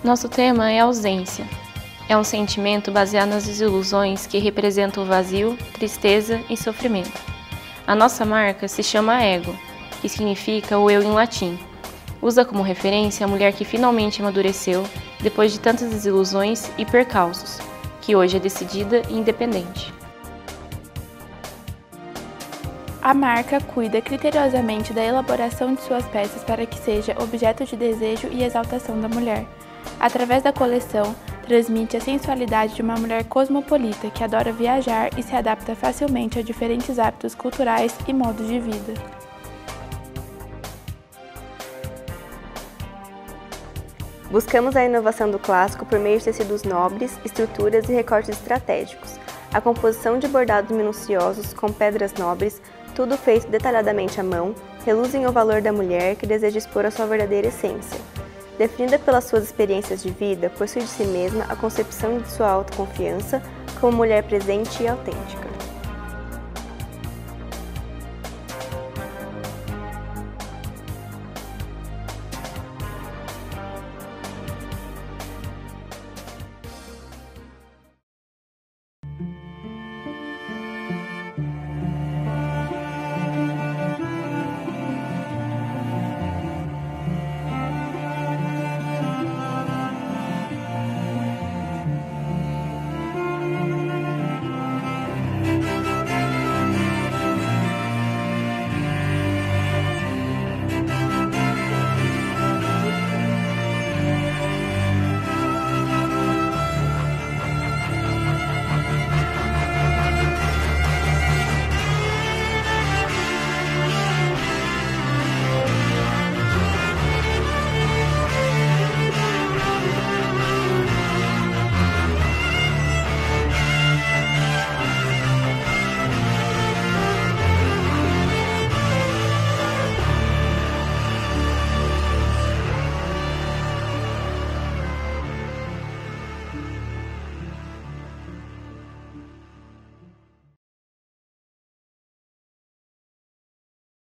Nosso tema é ausência. É um sentimento baseado nas desilusões que representam o vazio, tristeza e sofrimento. A nossa marca se chama ego, que significa o eu em latim. Usa como referência a mulher que finalmente amadureceu depois de tantas desilusões e percalços, que hoje é decidida e independente. A marca cuida criteriosamente da elaboração de suas peças para que seja objeto de desejo e exaltação da mulher. Através da coleção, transmite a sensualidade de uma mulher cosmopolita que adora viajar e se adapta facilmente a diferentes hábitos culturais e modos de vida. Buscamos a inovação do clássico por meio de tecidos nobres, estruturas e recortes estratégicos, a composição de bordados minuciosos com pedras nobres, tudo feito detalhadamente à mão, reluzem o valor da mulher que deseja expor a sua verdadeira essência. Definida pelas suas experiências de vida, possui de si mesma a concepção de sua autoconfiança como mulher presente e autêntica.